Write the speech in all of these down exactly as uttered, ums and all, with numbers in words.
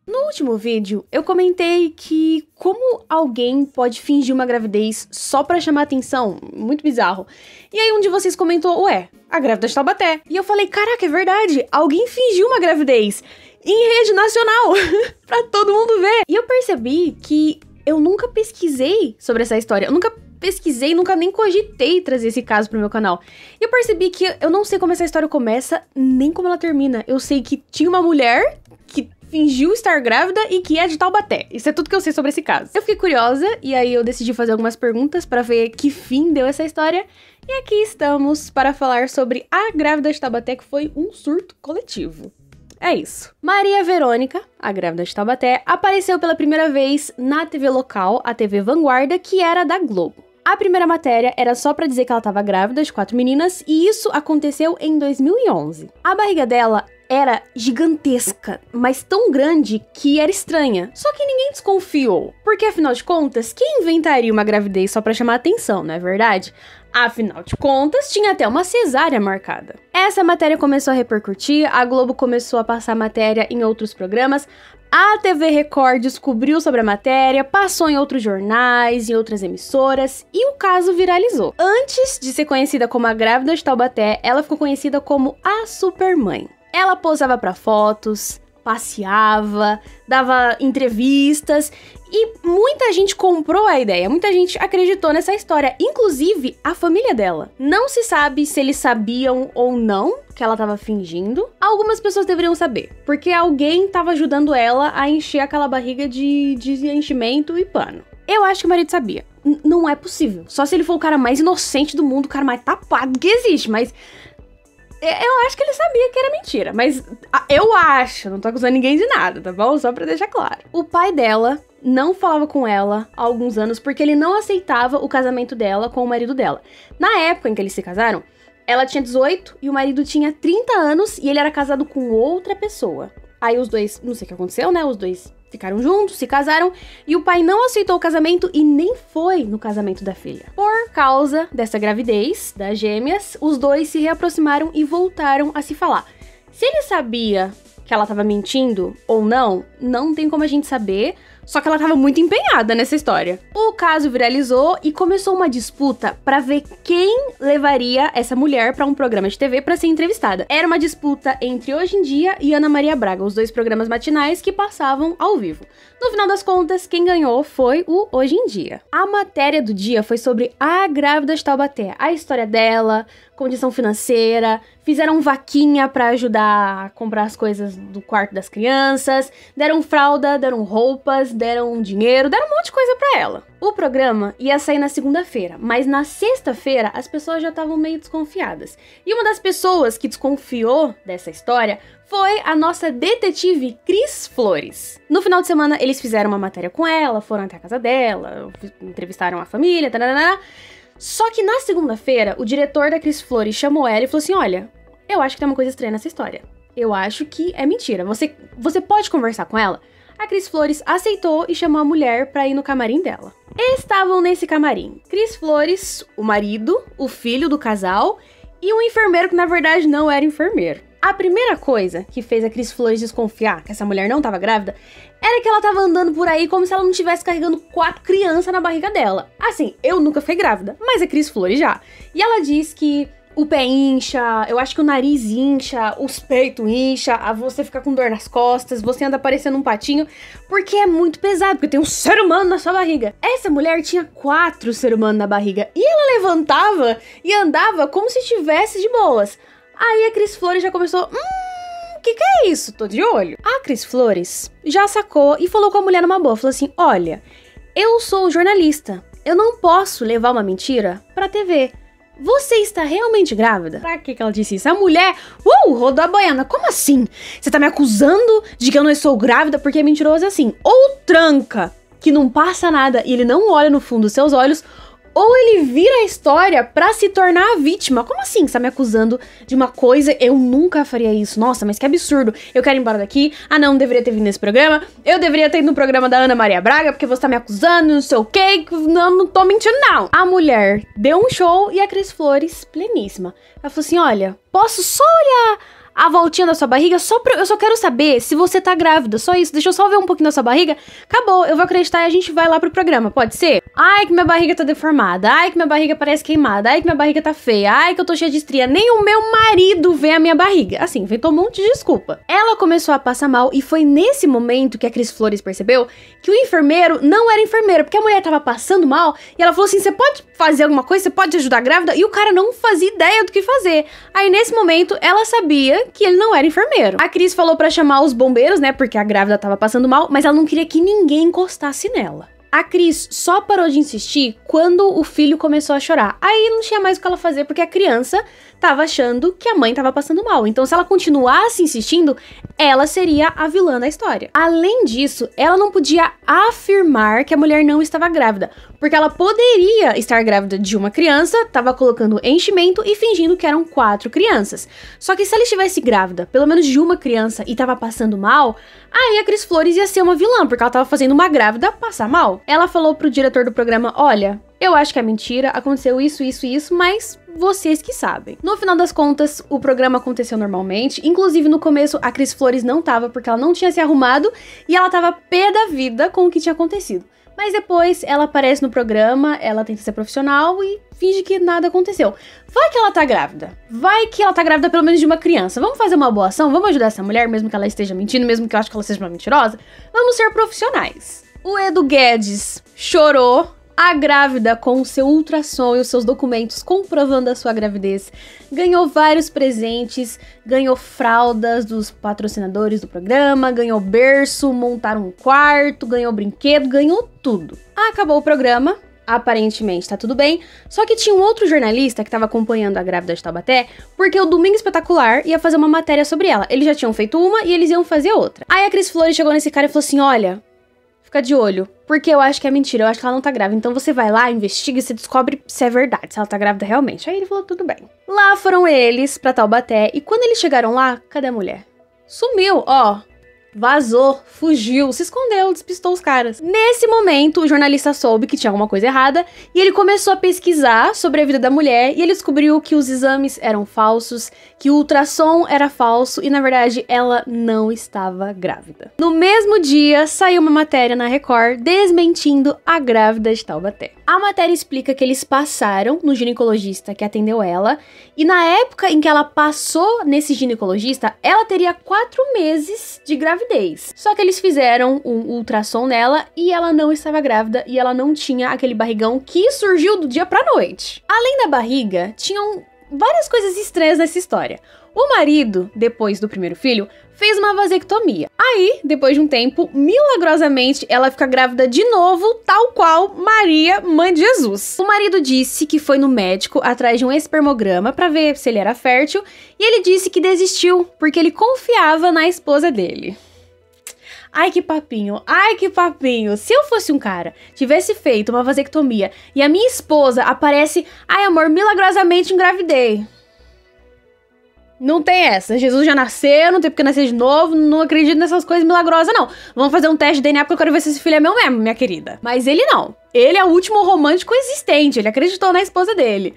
No último vídeo, eu comentei que como alguém pode fingir uma gravidez só pra chamar atenção, muito bizarro. E aí um de vocês comentou, ué, a grávida de Taubaté. E eu falei, caraca, é verdade, alguém fingiu uma gravidez em rede nacional, pra todo mundo ver. E eu percebi que eu nunca pesquisei sobre essa história, eu nunca pesquisei, nunca nem cogitei trazer esse caso pro meu canal. E eu percebi que eu não sei como essa história começa, nem como ela termina. Eu sei que tinha uma mulher que fingiu estar grávida e que é de Taubaté. Isso é tudo que eu sei sobre esse caso. Eu fiquei curiosa e aí eu decidi fazer algumas perguntas pra ver que fim deu essa história. E aqui estamos para falar sobre a grávida de Taubaté, que foi um surto coletivo. É isso. Maria Verônica, a grávida de Taubaté, apareceu pela primeira vez na T V local, a T V Vanguarda, que era da Globo. A primeira matéria era só pra dizer que ela tava grávida de quatro meninas, e isso aconteceu em dois mil e onze. A barriga dela era gigantesca, mas tão grande que era estranha. Só que ninguém desconfiou, porque afinal de contas, quem inventaria uma gravidez só pra chamar atenção, não é verdade? Afinal de contas, tinha até uma cesárea marcada. Essa matéria começou a repercutir, a Globo começou a passar a matéria em outros programas, a T V Record descobriu sobre a matéria, passou em outros jornais, em outras emissoras, e o caso viralizou. Antes de ser conhecida como a grávida de Taubaté, ela ficou conhecida como a Supermãe. Ela posava para fotos, passeava, dava entrevistas e muita gente comprou a ideia, muita gente acreditou nessa história, inclusive a família dela. Não se sabe se eles sabiam ou não que ela tava fingindo. Algumas pessoas deveriam saber, porque alguém tava ajudando ela a encher aquela barriga de, de enchimento e pano. Eu acho que o marido sabia. N- não é possível. Só se ele for o cara mais inocente do mundo, o cara mais tapado que existe, mas eu acho que ele sabia que era mentira, mas eu acho, não tô acusando ninguém de nada, tá bom? Só pra deixar claro. O pai dela não falava com ela há alguns anos porque ele não aceitava o casamento dela com o marido dela. Na época em que eles se casaram, ela tinha dezoito e o marido tinha trinta anos e ele era casado com outra pessoa. Aí os dois, não sei o que aconteceu, né? Os dois ficaram juntos, se casaram, e o pai não aceitou o casamento e nem foi no casamento da filha. Por causa dessa gravidez das gêmeas, os dois se reaproximaram e voltaram a se falar. Se ele sabia que ela tava mentindo ou não, não tem como a gente saber, só que ela tava muito empenhada nessa história. O caso viralizou e começou uma disputa pra ver quem levaria essa mulher pra um programa de T V pra ser entrevistada. Era uma disputa entre Hoje em Dia e Ana Maria Braga, os dois programas matinais que passavam ao vivo. No final das contas, quem ganhou foi o Hoje em Dia. A matéria do dia foi sobre a grávida de Taubaté, a história dela, condição financeira, fizeram vaquinha pra ajudar a comprar as coisas do quarto das crianças, deram fralda, deram roupas, deram dinheiro, deram um monte de coisa pra ela. O programa ia sair na segunda-feira, mas na sexta-feira as pessoas já estavam meio desconfiadas. E uma das pessoas que desconfiou dessa história foi a nossa detetive Cris Flores. No final de semana eles fizeram uma matéria com ela, foram até a casa dela, entrevistaram a família, tarará. Só que na segunda-feira, o diretor da Cris Flores chamou ela e falou assim, olha, eu acho que tem uma coisa estranha nessa história. Eu acho que é mentira. Você, você pode conversar com ela? A Cris Flores aceitou e chamou a mulher pra ir no camarim dela. Estavam nesse camarim Cris Flores, o marido, o filho do casal e um enfermeiro que na verdade não era enfermeiro. A primeira coisa que fez a Cris Flores desconfiar que essa mulher não tava grávida era que ela tava andando por aí como se ela não estivesse carregando quatro crianças na barriga dela. Assim, eu nunca fui grávida, mas a Cris Flores já. E ela diz que o pé incha, eu acho que o nariz incha, os peitos incha, você fica com dor nas costas, você anda parecendo um patinho, porque é muito pesado, porque tem um ser humano na sua barriga. Essa mulher tinha quatro seres humanos na barriga, e ela levantava e andava como se estivesse de boas. Aí a Cris Flores já começou, hum, o que que é isso? Tô de olho. A Cris Flores já sacou e falou com a mulher numa boa, falou assim, olha, eu sou jornalista, eu não posso levar uma mentira pra T V. Você está realmente grávida? Pra que que ela disse isso? A mulher, uh, rodou a baiana. Como assim? Você tá me acusando de que eu não estou grávida porque é mentiroso assim? Ou tranca, que não passa nada e ele não olha no fundo dos seus olhos, ou ele vira a história pra se tornar a vítima. Como assim? Você tá me acusando de uma coisa? Eu nunca faria isso. Nossa, mas que absurdo. Eu quero ir embora daqui. Ah, não, deveria ter vindo nesse programa. Eu deveria ter ido no programa da Ana Maria Braga, porque você tá me acusando, não sei o quê. Não, não tô mentindo, não. A mulher deu um show e a Cris Flores, pleníssima, ela falou assim, olha, posso só olhar a voltinha da sua barriga só pra... Eu só quero saber se você tá grávida, só isso. Deixa eu só ver um pouquinho da sua barriga. Acabou, eu vou acreditar e a gente vai lá pro programa, pode ser? Ai, que minha barriga tá deformada. Ai, que minha barriga parece queimada. Ai, que minha barriga tá feia. Ai, que eu tô cheia de estria. Nem o meu marido vê a minha barriga. Assim, inventou um monte de desculpa. Ela começou a passar mal e foi nesse momento que a Cris Flores percebeu que o enfermeiro não era enfermeiro, porque a mulher tava passando mal e ela falou assim, você pode fazer alguma coisa? Você pode ajudar a grávida? E o cara não fazia ideia do que fazer. Aí, nesse momento, ela sabia que ele não era enfermeiro. A Cris falou pra chamar os bombeiros, né, porque a grávida tava passando mal, mas ela não queria que ninguém encostasse nela. A Cris só parou de insistir quando o filho começou a chorar. Aí não tinha mais o que ela fazer, porque a criança tava achando que a mãe tava passando mal. Então, se ela continuasse insistindo, ela seria a vilã da história. Além disso, ela não podia afirmar que a mulher não estava grávida, porque ela poderia estar grávida de uma criança, tava colocando enchimento e fingindo que eram quatro crianças. Só que se ela estivesse grávida, pelo menos de uma criança, e tava passando mal, aí a Cris Flores ia ser uma vilã, porque ela tava fazendo uma grávida passar mal. Ela falou pro diretor do programa, olha, eu acho que é mentira, aconteceu isso, isso e isso, mas vocês que sabem. No final das contas, o programa aconteceu normalmente, inclusive no começo a Cris Flores não tava, porque ela não tinha se arrumado, e ela tava pé da vida com o que tinha acontecido. Mas depois ela aparece no programa, ela tenta ser profissional e finge que nada aconteceu. Vai que ela tá grávida. Vai que ela tá grávida pelo menos de uma criança. Vamos fazer uma boa ação? Vamos ajudar essa mulher, mesmo que ela esteja mentindo, mesmo que eu acho que ela seja uma mentirosa? Vamos ser profissionais. O Edu Guedes chorou. A grávida, com o seu ultrassom e os seus documentos comprovando a sua gravidez, ganhou vários presentes, ganhou fraldas dos patrocinadores do programa, ganhou berço, montaram um quarto, ganhou brinquedo, ganhou tudo. Acabou o programa, aparentemente tá tudo bem, só que tinha um outro jornalista que tava acompanhando a grávida de Taubaté, porque o Domingo Espetacular ia fazer uma matéria sobre ela. Eles já tinham feito uma e eles iam fazer outra. Aí a Cris Flores chegou nesse cara e falou assim, olha, fica de olho, porque eu acho que é mentira, eu acho que ela não tá grávida. Então você vai lá, investiga e você descobre se é verdade, se ela tá grávida realmente. Aí ele falou, tudo bem. Lá foram eles pra Taubaté, e quando eles chegaram lá, cadê a mulher? Sumiu, ó. Vazou, fugiu, se escondeu, despistou os caras. Nesse momento, o jornalista soube que tinha alguma coisa errada e ele começou a pesquisar sobre a vida da mulher e ele descobriu que os exames eram falsos, que o ultrassom era falso e, na verdade, ela não estava grávida. No mesmo dia, saiu uma matéria na Record desmentindo a grávida de Taubaté. A matéria explica que eles passaram no ginecologista que atendeu ela e na época em que ela passou nesse ginecologista, ela teria quatro meses de gravidez. Só que eles fizeram um ultrassom nela e ela não estava grávida e ela não tinha aquele barrigão que surgiu do dia pra noite. Além da barriga, tinham várias coisas estranhas nessa história. O marido, depois do primeiro filho, fez uma vasectomia. Aí, depois de um tempo, milagrosamente, ela fica grávida de novo, tal qual Maria, mãe de Jesus. O marido disse que foi no médico atrás de um espermograma pra ver se ele era fértil, e ele disse que desistiu, porque ele confiava na esposa dele. Ai, que papinho, ai, que papinho. Se eu fosse um cara, tivesse feito uma vasectomia, e a minha esposa aparece, ai amor, milagrosamente engravidei. Não tem essa, Jesus já nasceu, não tem porque nascer de novo, não acredito nessas coisas milagrosas não. Vamos fazer um teste de D N A porque eu quero ver se esse filho é meu mesmo, minha querida. Mas ele não, ele é o último romântico existente, ele acreditou na esposa dele.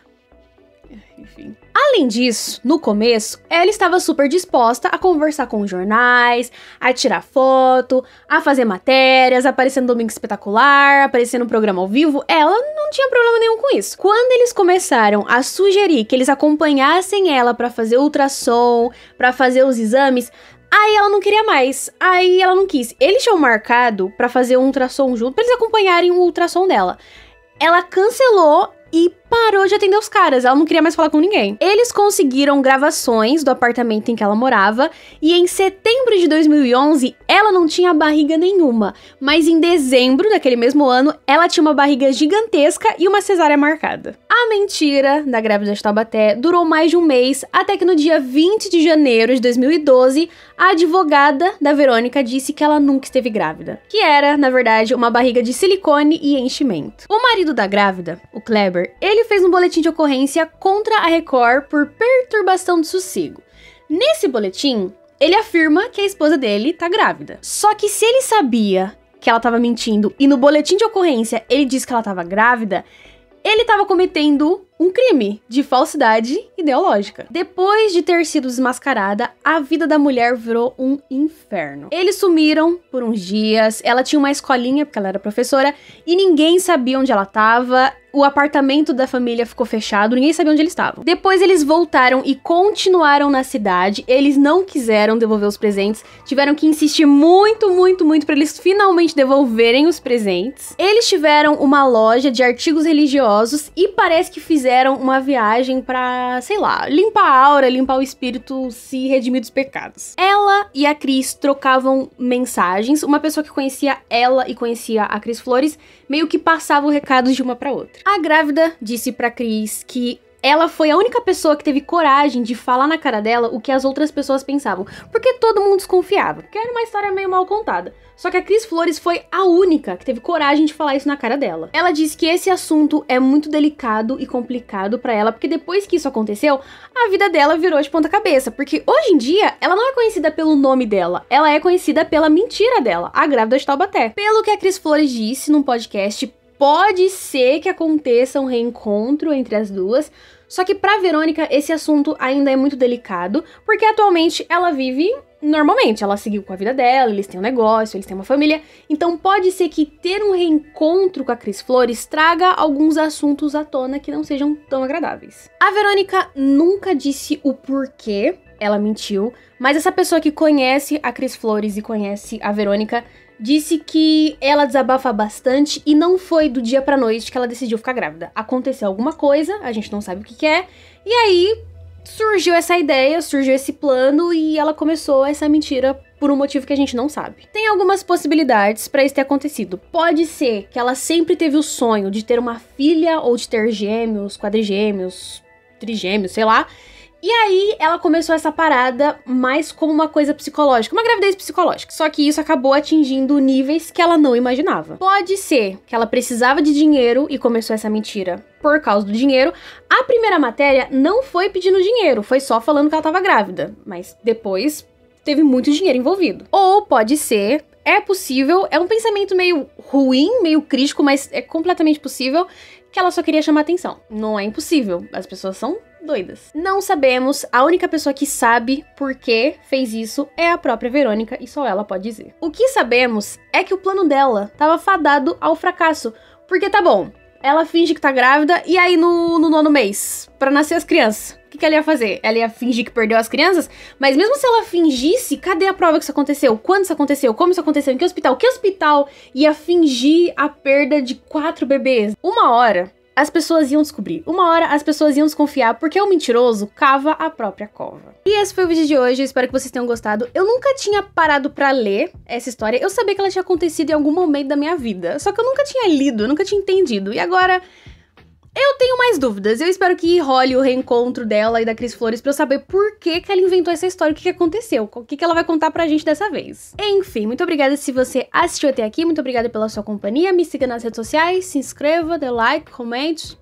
Enfim. Além disso, no começo, ela estava super disposta a conversar com os jornais, a tirar foto, a fazer matérias, aparecer no Domingo Espetacular, aparecer no programa ao vivo. Ela não tinha problema nenhum com isso. Quando eles começaram a sugerir que eles acompanhassem ela para fazer ultrassom, para fazer os exames, aí ela não queria mais. Aí ela não quis. Eles tinham marcado para fazer um ultrassom junto, para eles acompanharem o ultrassom dela. Ela cancelou e parou de atender os caras, ela não queria mais falar com ninguém. Eles conseguiram gravações do apartamento em que ela morava, e em setembro de dois mil e onze, ela não tinha barriga nenhuma, mas em dezembro daquele mesmo ano, ela tinha uma barriga gigantesca e uma cesárea marcada. A mentira da grávida de Taubaté durou mais de um mês, até que no dia vinte de janeiro de dois mil e doze, a advogada da Verônica disse que ela nunca esteve grávida, que era, na verdade, uma barriga de silicone e enchimento. O marido da grávida, o Kleber, ele fez um boletim de ocorrência contra a Record por perturbação de sossego. Nesse boletim, ele afirma que a esposa dele tá grávida. Só que se ele sabia que ela tava mentindo e no boletim de ocorrência ele disse que ela tava grávida, ele tava cometendo um crime de falsidade ideológica. Depois de ter sido desmascarada, a vida da mulher virou um inferno. Eles sumiram por uns dias, ela tinha uma escolinha, porque ela era professora, e ninguém sabia onde ela tava. O apartamento da família ficou fechado, ninguém sabia onde eles estavam. Depois eles voltaram e continuaram na cidade, eles não quiseram devolver os presentes, tiveram que insistir muito, muito, muito pra eles finalmente devolverem os presentes. Eles tiveram uma loja de artigos religiosos e parece que fizeram uma viagem pra, sei lá, limpar a aura, limpar o espírito, se redimir dos pecados. Ela e a Cris trocavam mensagens, uma pessoa que conhecia ela e conhecia a Cris Flores meio que passava o recado de uma pra outra. A grávida disse pra Cris que ela foi a única pessoa que teve coragem de falar na cara dela o que as outras pessoas pensavam, porque todo mundo desconfiava, porque era uma história meio mal contada. Só que a Cris Flores foi a única que teve coragem de falar isso na cara dela. Ela disse que esse assunto é muito delicado e complicado pra ela, porque depois que isso aconteceu, a vida dela virou de ponta cabeça, porque hoje em dia ela não é conhecida pelo nome dela, ela é conhecida pela mentira dela, a grávida de Taubaté. Pelo que a Cris Flores disse num podcast, pode ser que aconteça um reencontro entre as duas, só que pra Verônica esse assunto ainda é muito delicado, porque atualmente ela vive normalmente, ela seguiu com a vida dela, eles têm um negócio, eles têm uma família, então pode ser que ter um reencontro com a Cris Flores traga alguns assuntos à tona que não sejam tão agradáveis. A Verônica nunca disse o porquê ela mentiu, mas essa pessoa que conhece a Cris Flores e conhece a Verônica disse que ela desabafa bastante e não foi do dia pra noite que ela decidiu ficar grávida. Aconteceu alguma coisa, a gente não sabe o que que é, e aí surgiu essa ideia, surgiu esse plano e ela começou essa mentira por um motivo que a gente não sabe. Tem algumas possibilidades pra isso ter acontecido. Pode ser que ela sempre teve o sonho de ter uma filha ou de ter gêmeos, quadrigêmeos, trigêmeos, sei lá. E aí, ela começou essa parada mais como uma coisa psicológica, uma gravidez psicológica. Só que isso acabou atingindo níveis que ela não imaginava. Pode ser que ela precisava de dinheiro e começou essa mentira por causa do dinheiro. A primeira matéria não foi pedindo dinheiro, foi só falando que ela tava grávida. Mas depois teve muito dinheiro envolvido. Ou pode ser, é possível, é um pensamento meio ruim, meio crítico, mas é completamente possível que ela só queria chamar atenção. Não é impossível, as pessoas são doidas. Não sabemos, a única pessoa que sabe por que fez isso é a própria Verônica e só ela pode dizer. O que sabemos é que o plano dela estava fadado ao fracasso, porque tá bom, ela finge que tá grávida e aí no, no nono mês, pra nascer as crianças, o que, que ela ia fazer? Ela ia fingir que perdeu as crianças? Mas mesmo se ela fingisse, cadê a prova que isso aconteceu? Quando isso aconteceu? Como isso aconteceu? Em que hospital? Que hospital ia fingir a perda de quatro bebês? Uma hora as pessoas iam descobrir. Uma hora as pessoas iam desconfiar, porque o mentiroso cava a própria cova. E esse foi o vídeo de hoje, eu espero que vocês tenham gostado. Eu nunca tinha parado pra ler essa história, eu sabia que ela tinha acontecido em algum momento da minha vida, só que eu nunca tinha lido, eu nunca tinha entendido, e agora eu tenho mais dúvidas. Eu espero que role o reencontro dela e da Cris Flores pra eu saber por que que ela inventou essa história, o que que aconteceu, o que que ela vai contar pra gente dessa vez. Enfim, muito obrigada se você assistiu até aqui, muito obrigada pela sua companhia, me siga nas redes sociais, se inscreva, dê like, comente,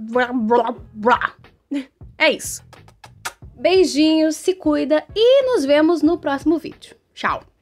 é isso. Beijinhos, se cuida e nos vemos no próximo vídeo. Tchau!